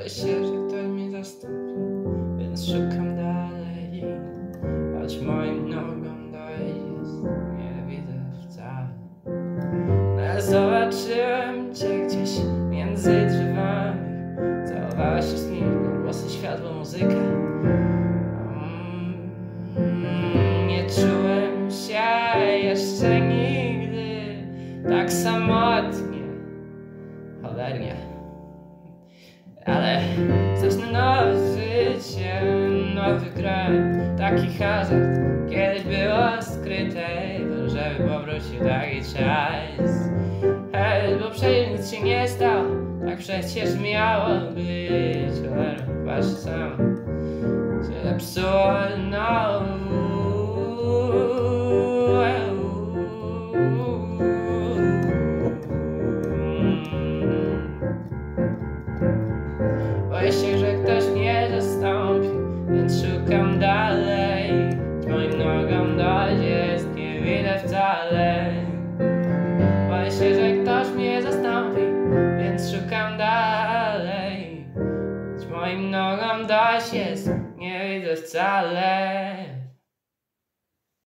się, że ktoś mnie zastąpi, więc szukam dalej. Choć moim nogom dojść nie widzę wcale. Ale zobaczyłem cię gdzieś między drzewami. Całowałaś się z nim, głosy, światło, muzykę. Nie czułem się jeszcze nigdy tak samotnie, cholernie. Ale zacznę nowe życie, nowy kraj, taki hazard kiedyś było skryte, żeby powrócił taki czas. Hej, bo przecież nic się nie stało, tak przecież miało być. Ale patrz sam, się zepsuło znowu. Boję się, że ktoś mnie zastąpi, więc szukam dalej. Moim nogom dojść jest nie widzę wcale. Boję się, że ktoś mnie zastąpi, więc szukam dalej. Moim nogom dojść jest nie widzę wcale.